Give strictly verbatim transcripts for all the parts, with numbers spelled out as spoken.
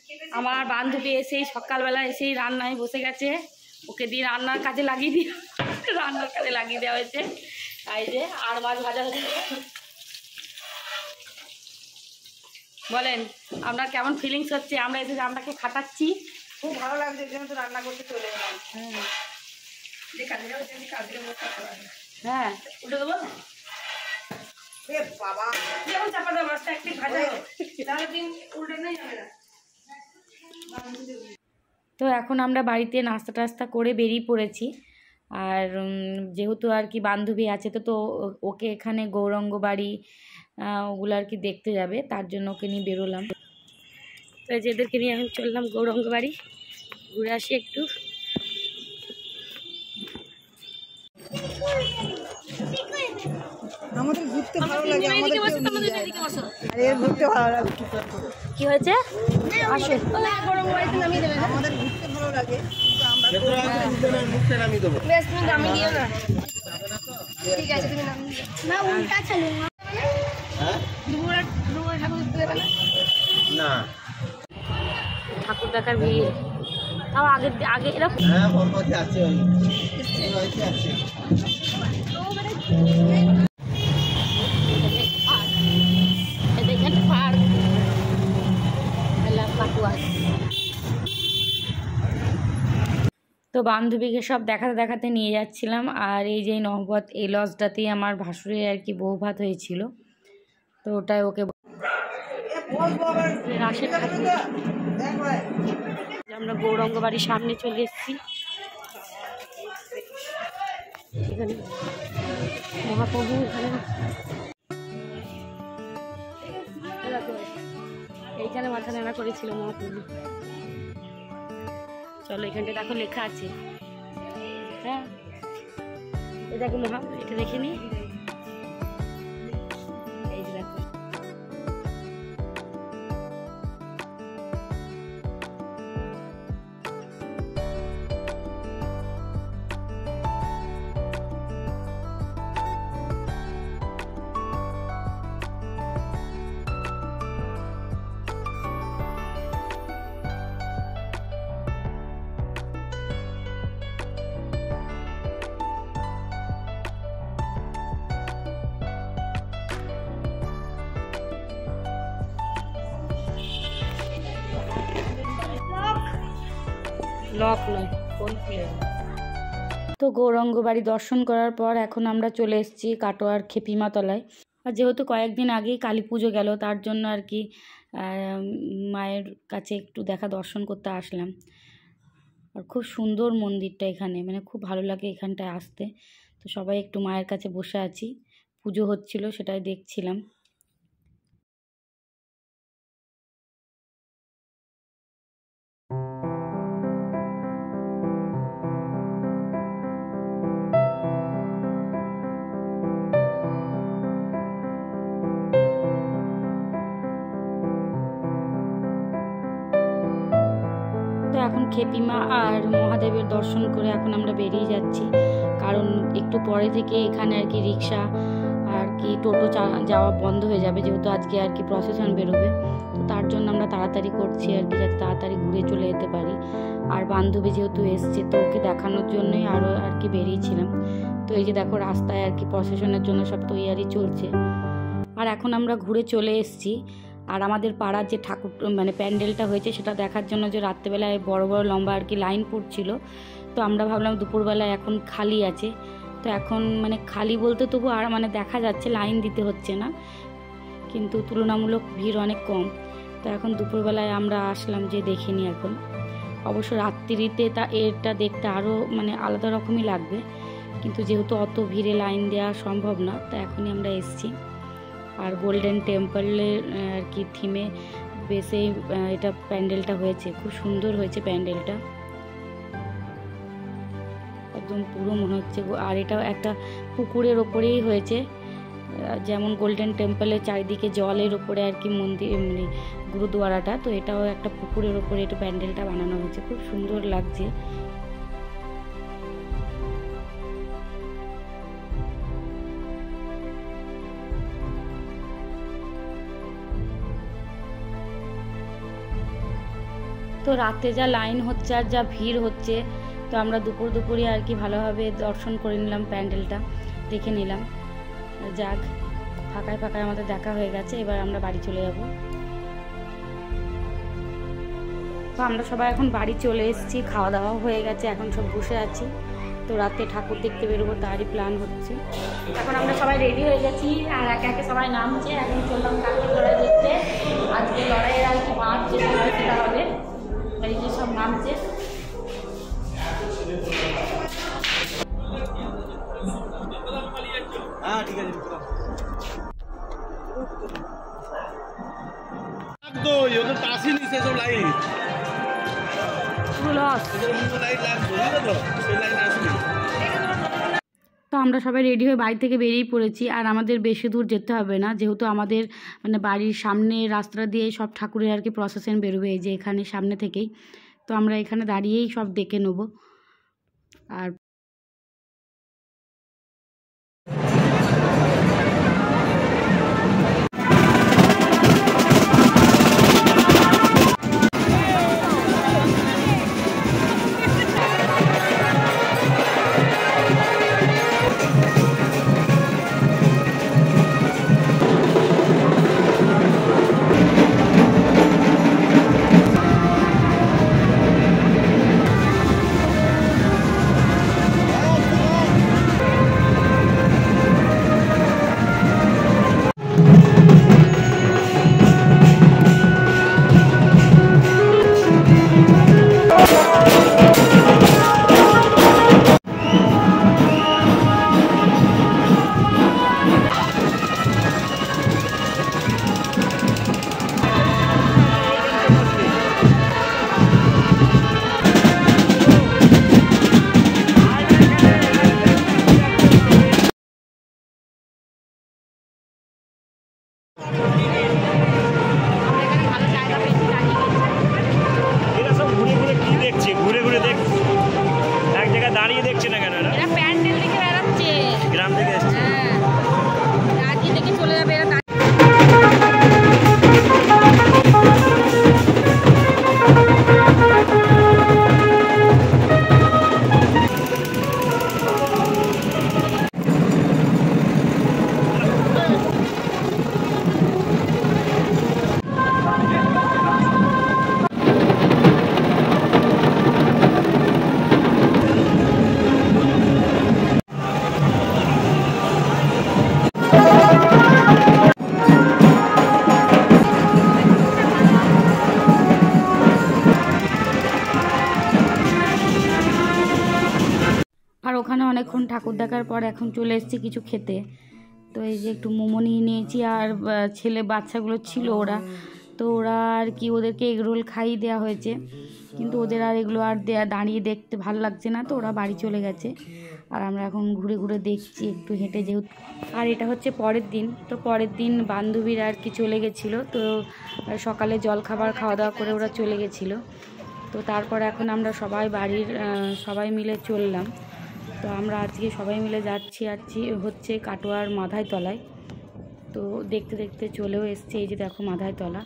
আমার বান্ধবী এসেই সকালবেলা এসেই রান্নায় বসে গেছে, ওকে দিয়ে রান্নার কাজে লাগিয়ে দিয়ে রান্নার কাজে লাগিয়ে দেওয়া হয়েছে। তাই যে আর মাছ ভাজা হচ্ছে। বলেন আপনার কেমন ফিলিংস হচ্ছে? আমরা এসে আপনাকে খাটাচ্ছি, খুব ভালো লাগছে, এই জন্য তো রান্না করতে চলে এলাম। হ্যাঁ হ্যাঁ উঠে দেবো বাবা, যেমন চাপা দেওয়া মাছটা একটু ভাজা তাহলে দিন উল্টে নেই যাবে না। তো এখন আমরা বাড়িতে নাস্তা টাস্তা করে বেরিয়ে পড়েছি। আর যেহেতু আর কি বান্ধবী আছে তো তো ওকে এখানে গৌরাঙ্গ বাড়ি ওগুলো আর কি দেখতে যাবে, তার জন্য ওকে নিয়ে বেরোলাম। তো যেদেরকে নিয়ে আমি চললাম গৌরাঙ্গ বাড়ি, ঘুরে আসি একটু। আমাদের ঘুরতে ভালো লাগে, আমাদের আর এর ঘুরতে ভালো লাগে। কি হয়েছে? আসো গৌরাঙ্গ বাড়িতে নামিয়ে দেবে। আমাদের ঘুরতে ভালো লাগে কিন্তু আমরা মুখে নামিয়ে দেবো। বেশ তুমি নামিয়ে দিও না, ঠিক আছে তুমি নামিয়ে না উল্টা চালু না। হ্যাঁ দুপুরে দুপুরে ঠাকুর দেখতে যাবে না, ঠাকুর দেখার ভিড় তাও আগে আগে এরকম। হ্যাঁ বরপতি আছে, ওই হয়েছে আছে। তো বান্ধবীকে সব দেখাতে দেখাতে নিয়ে যাচ্ছিলাম। আর এই যে নহবত এই লজটাতেই আমার ভাসুরের আর কি বউ ভাত হয়েছিল, তো ওটাই ওকে রাশের ঠাকুর। আমরা গৌরাঙ্গ বাড়ির সামনে চলে এসেছি। এখানে মহাপ্রভু এখানে এইখানে মাথা নাড়া করেছিল মহাপ্রভু। চলো এখানটা দেখো লেখা আছে, হ্যাঁ এটা দেখো মহা, এটা দেখে নি। এই যে দেখো লক নয় কোন খুলে। তো গৌরাঙ্গ বাড়ি দর্শন করার পর এখন আমরা চলে এসেছি কাটোয়ার খেপিমা তলায়। আর যেহেতু কয়েকদিন আগেই কালী পুজো গেল, তার জন্য আর কি মায়ের কাছে একটু দেখা দর্শন করতে আসলাম। আর খুব সুন্দর মন্দিরটা এখানে, মানে খুব ভালো লাগে এখানটায় আসতে। তো সবাই একটু মায়ের কাছে বসে আছি, পুজো হচ্ছিল সেটাই দেখছিলাম। এখন খেপিমা আর মহাদেবের দর্শন করে এখন আমরা বেরিয়ে যাচ্ছি, কারণ একটু পরে থেকে এখানে আর কি রিক্সা আর কি টোটো যাওয়া বন্ধ হয়ে যাবে, যেহেতু আজকে আর কি প্রসেশন বেরোবে। তো তার জন্য আমরা তাড়াতাড়ি করছি আর কি, যাতে তাড়াতাড়ি ঘুরে চলে যেতে পারি। আর বান্ধবী যেহেতু এসছে তো ওকে দেখানোর জন্যই আরও আর কি বেরিয়েছিলাম। তো এই যে দেখো রাস্তায় আর কি প্রসেশনের জন্য সব তৈয়ারি চলছে। আর এখন আমরা ঘুরে চলে এসেছি। আর আমাদের পাড়ার যে ঠাকুর মানে প্যান্ডেলটা হয়েছে সেটা দেখার জন্য যে রাত্রেবেলায় বড় বড় লম্বা আর কি লাইন পড়ছিল, তো আমরা ভাবলাম দুপুরবেলায় এখন খালি আছে, তো এখন মানে খালি বলতে তবু আর মানে দেখা যাচ্ছে লাইন দিতে হচ্ছে না, কিন্তু তুলনামূলক ভিড় অনেক কম। তো এখন দুপুরবেলায় আমরা আসলাম যে দেখে নিই। এখন অবশ্য রাত্রিতে তা এটা দেখতে আরও মানে আলাদা রকমই লাগবে, কিন্তু যেহেতু অত ভিড়ে লাইন দেওয়া সম্ভব না, তো এখনই আমরা এসেছি। আর গোল্ডেন টেম্পলের আর কি থিমে বেসে এটা প্যান্ডেলটা হয়েছে, খুব সুন্দর হয়েছে প্যান্ডেলটা, একদম পুরো মনে হচ্ছে। আর এটাও একটা পুকুরের ওপরেই হয়েছে, যেমন গোল্ডেন টেম্পলের চারিদিকে জলের ওপরে আর কি মন্দির মানে গুরুদুয়ারাটা, তো এটাও একটা পুকুরের ওপরে এটা প্যান্ডেলটা বানানো হয়েছে, খুব সুন্দর লাগছে। তো রাতে যা লাইন হচ্ছে আর যা ভিড় হচ্ছে, তো আমরা দুপুর দুপুরে আর কি ভালোভাবে দর্শন করে নিলাম, প্যান্ডেলটা দেখে নিলাম। যাক, ফাঁকায় ফাঁকায় আমাদের দেখা হয়ে গেছে, এবার আমরা বাড়ি চলে যাব। তো আমরা সবাই এখন বাড়ি চলে এসেছি, খাওয়া দাওয়া হয়ে গেছে, এখন সব বসে আছি। তো রাতে ঠাকুর দেখতে বেরোবো, তারই প্ল্যান হচ্ছে। এখন আমরা সবাই রেডি হয়ে গেছি আর একে একে সবাই নামছে। এখন চললাম কালকে লড়াই দেখতে। আজকে লড়াইয়ের আর কি মাঠ যেটা হয় সেটা হবে, এই যে সব নামছে। হ্যাঁ ঠিক আছে তো ये तो तास ही नहीं से सब लाइन পুরো লস। लाइन लाइन बोलिए तो ये लाइन আসবে। তো আমরা সবাই রেডি হয়ে বাড়ি থেকে বেরিয়ে পড়েছি। আর আমাদের বেশি দূর যেতে হবে না, যেহেতু আমাদের মানে বাড়ির সামনে রাস্তা দিয়ে সব ঠাকুরের আর কি প্রসেশন বেরোবে, এই যে এখানে সামনে থেকেই। তো আমরা এখানে দাঁড়িয়েই সব দেখে নেব। আর এরা সব ঘুরে ঘুরে কি দেখছে, ঘুরে ঘুরে দেখ, এক জায়গায় দাঁড়িয়ে দেখছে না কেন? এরা এরা প্যান্ডেল দেখে বেড়াচ্ছে, গ্রাম থেকে এসছে। হ্যাঁ রাজি দেখে চলে যাবে এরা। আর ওখানে অনেকক্ষণ ঠাকুর দেখার পর এখন চলে এসেছি কিছু খেতে। তো এই যে একটু মোমো নিয়ে নিয়েছি, আর ছেলে বাচ্চাগুলো ছিল ওরা, তো ওরা আর কি ওদেরকে এগরোল খাইয়ে দেওয়া হয়েছে, কিন্তু ওদের আর এগুলো আর দেয়া দাঁড়িয়ে দেখতে ভালো লাগছে না, তো ওরা বাড়ি চলে গেছে। আর আমরা এখন ঘুরে ঘুরে দেখছি একটু হেঁটে, যেহেতু। আর এটা হচ্ছে পরের দিন। তো পরের দিন বান্ধবীরা আর কি চলে গেছিলো, তো সকালে জল খাবার খাওয়া দাওয়া করে ওরা চলে গেছিলো। তো তারপর এখন আমরা সবাই বাড়ির সবাই মিলে চললাম। তো আমরা আজকে সবাই মিলে যাচ্ছি আছি হচ্ছে কাটোয়ার মাধায় তলায়। তো দেখতে দেখতে চলেও এসছে, এই যে দেখো মাধায় তলা।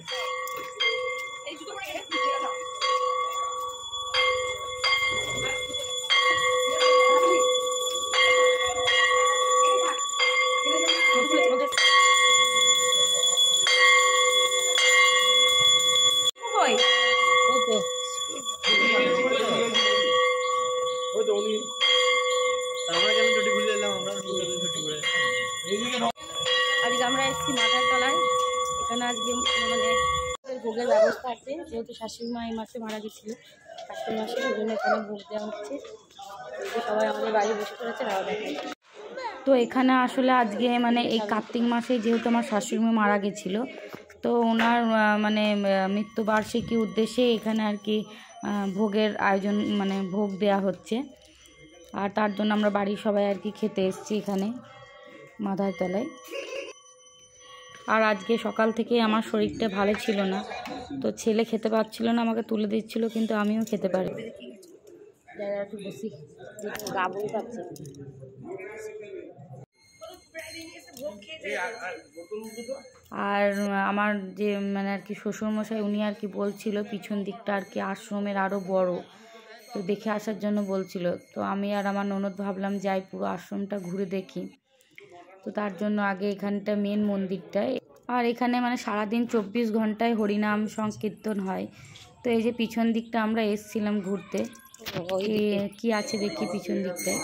আজকে আমরা এসেছি মাথায় তলায়, এখানে আজকে মানে ভোগের ব্যবস্থা আছে, যেহেতু শাশুড়ি মা এই মাসে মারা গেছিলো, শাশুড়ি মাসে ওই জন্য এখানে ভোগ দেওয়া হচ্ছে। সবাই আমাদের বাড়ি বসে পড়েছে, রাও দেখে। তো এখানে আসলে আজকে মানে এই কার্তিক মাসে যেহেতু আমার শাশুড়ি মা মারা গেছিলো, তো ওনার মানে মৃত্যুবার্ষিকী উদ্দেশ্যে এখানে আর কি ভোগের আয়োজন, মানে ভোগ দেয়া হচ্ছে। আর তার জন্য আমরা বাড়ির সবাই আর কি খেতে এসেছি এখানে মাথায় তলায়। আর আজকে সকাল থেকে আমার শরীরটা ভালো ছিল না, তো ছেলে খেতে পারছিল না, আমাকে তুলে দিচ্ছিল, কিন্তু আমিও খেতে পারি। একটু বসি, গাবই পাচ্ছে। আর আমার যে মানে আর কি শ্বশুরমশাই উনি আর কি বলছিল পিছন দিকটা আর কি আশ্রমের আরও বড়, তো দেখে আসার জন্য বলছিল। তো আমি আর আমার ননদ ভাবলাম যাই পুরো আশ্রমটা ঘুরে দেখি। তো তার জন্য আগে এখানটা মেন মন্দিরটায়, আর এখানে মানে সারাদিন চব্বিশ ঘন্টায় হরিনাম সংকীর্তন হয়। তো এই যে পিছন দিকটা আমরা এসছিলাম ঘুরতে, কি আছে দেখি পিছন দিকটায়।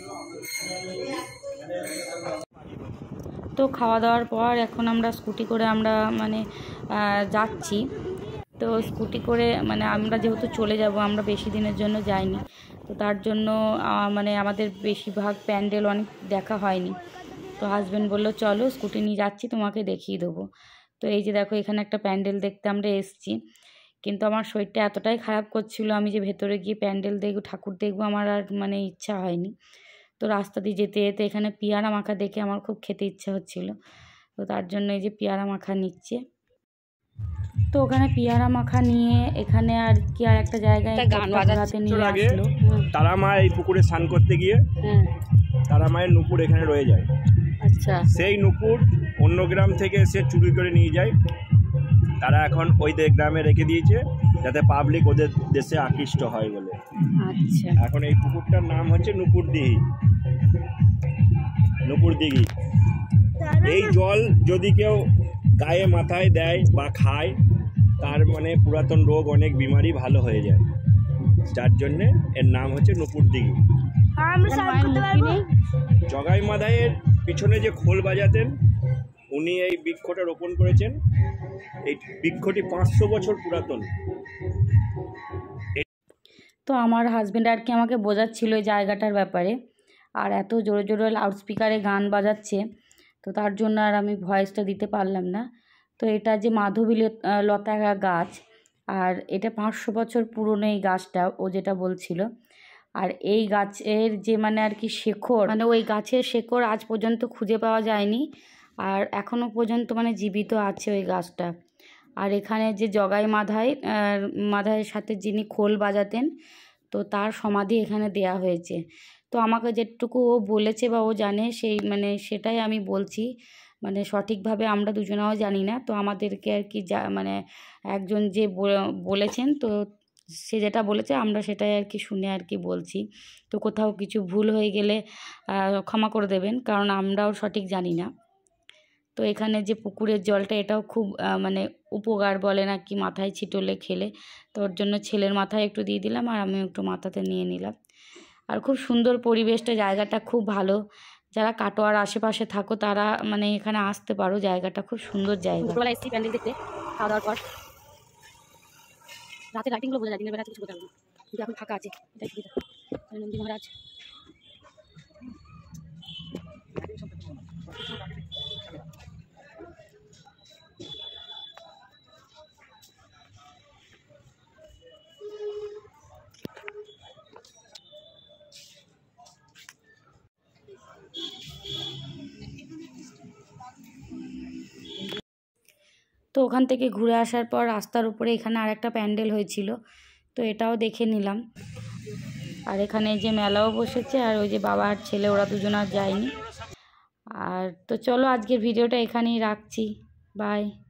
তো খাওয়া দাওয়ার পর এখন আমরা স্কুটি করে আমরা মানে যাচ্ছি। তো স্কুটি করে মানে আমরা যেহেতু চলে যাব, আমরা বেশি দিনের জন্য যাইনি, তো তার জন্য মানে আমাদের বেশিরভাগ প্যান্ডেল অনেক দেখা হয়নি। তো হাজব্যান্ড বললো চলো স্কুটি নিয়ে যাচ্ছি, তোমাকে দেখিয়ে দেবো। তো এই যে দেখো এখানে একটা প্যান্ডেল দেখতে আমরা এসেছি, কিন্তু আমার শরীরটা এতটাই খারাপ করছিল, আমি যে ভেতরে গিয়ে প্যান্ডেল দেখব ঠাকুর দেখবো আমার আর মানে ইচ্ছা হয়নি। তো রাস্তা দিয়ে যেতে যেতে এখানে পেয়ারা মাখা দেখে আমার খুব খেতে ইচ্ছা হচ্ছিল, তো তার জন্য এই যে পেয়ারা মাখা নিচ্ছে। তো ওখানে পেয়ারা মাখা নিয়ে এখানে আর কি আর একটা জায়গায় গান বাজাতে নিয়ে আসলো। তারা মা এই পুকুরে স্নান করতে গিয়ে তারা মায়ের নুপুর এখানে রয়ে যায়। আচ্ছা, সেই নুপুর অন্য গ্রাম থেকে এসে চুরি করে নিয়ে যায়। তারা এখন ওই গ্রামে রেখে দিয়েছে যাতে পাবলিক ওদের দেশে আকৃষ্ট হয় বলে। আচ্ছা, এখন এই পুকুরটার নাম হচ্ছে নুপুর দিঘি। নুপুর দিঘি এই জল যদি কেউ গায়ে মাথায় দেয় বা খায়, তার মানে পুরাতন রোগ অনেক বিমারি ভালো হয়ে যায়, যার জন্যে এর নাম হচ্ছে নুপুর দিঘি। জগাই মাধাইয়ের পিছনে যে খোল বাজাতেন উনি এই বৃক্ষটা রোপণ করেছেন। এই বৃক্ষটি পাঁচশো বছর পুরাতন। তো আমার হাজব্যান্ড আর কি আমাকে বোঝাচ্ছিল এই জায়গাটার ব্যাপারে, আর এত জোরে জোরে লাউডস্পিকারে গান বাজাচ্ছে, তো তার জন্য আর আমি ভয়েসটা দিতে পারলাম না। তো এটা যে মাধবী লতা গাছ, আর এটা পাঁচশো বছর পুরনো এই গাছটা ও যেটা বলছিল। আর এই গাছের যে মানে আর কি শেকড়, মানে ওই গাছের শেকড় আজ পর্যন্ত খুঁজে পাওয়া যায়নি, আর এখনও পর্যন্ত মানে জীবিত আছে ওই গাছটা। আর এখানে যে জগাই মাধাই মাধাইয়ের সাথে যিনি খোল বাজাতেন, তো তার সমাধি এখানে দেয়া হয়েছে। তো আমাকে যেটুকু ও বলেছে বা ও জানে সেই মানে সেটাই আমি বলছি, মানে সঠিকভাবে আমরা দুজনাও জানি না। তো আমাদেরকে আর কি যা মানে একজন যে বলেছেন, তো সে যেটা বলেছে আমরা সেটাই আর কি শুনে আর কি বলছি। তো কোথাও কিছু ভুল হয়ে গেলে ক্ষমা করে দেবেন, কারণ আমরাও সঠিক জানি না। তো এখানে যে পুকুরের জলটা এটাও খুব মানে উপকার বলে না কি, মাথায় ছিটলে খেলে, তো ওর জন্য ছেলের মাথায় একটু দিয়ে দিলাম আর আমি একটু মাথাতে নিয়ে নিলাম। আর খুব সুন্দর পরিবেশটা, জায়গাটা খুব ভালো। যারা কাটোয়ার আশেপাশে থাকো তারা মানে এখানে আসতে পারো, জায়গাটা খুব সুন্দর জায়গা। দুপুরবেলা এসেছি প্যান্ডেল দেখতে, খাওয়া দাওয়ার পর। রাতে লাইটিংগুলো বোঝা যায়, দিনের বেলা কিছু বোঝা যায় না, কিন্তু এখন ফাঁকা আছে, এটাই সুবিধা। নন্দী মহারাজ তো ওখান থেকে ঘুরে আসার পর রাস্তার উপরে এখানে আর একটা প্যান্ডেল হয়েছিল, তো এটাও দেখে নিলাম। আর এখানে যে মেলাও বসেছে, আর ওই যে বাবা আর ছেলে ওরা দুজন আর যায়নি। আর তো চলো আজকের ভিডিওটা এখানেই রাখছি, বাই।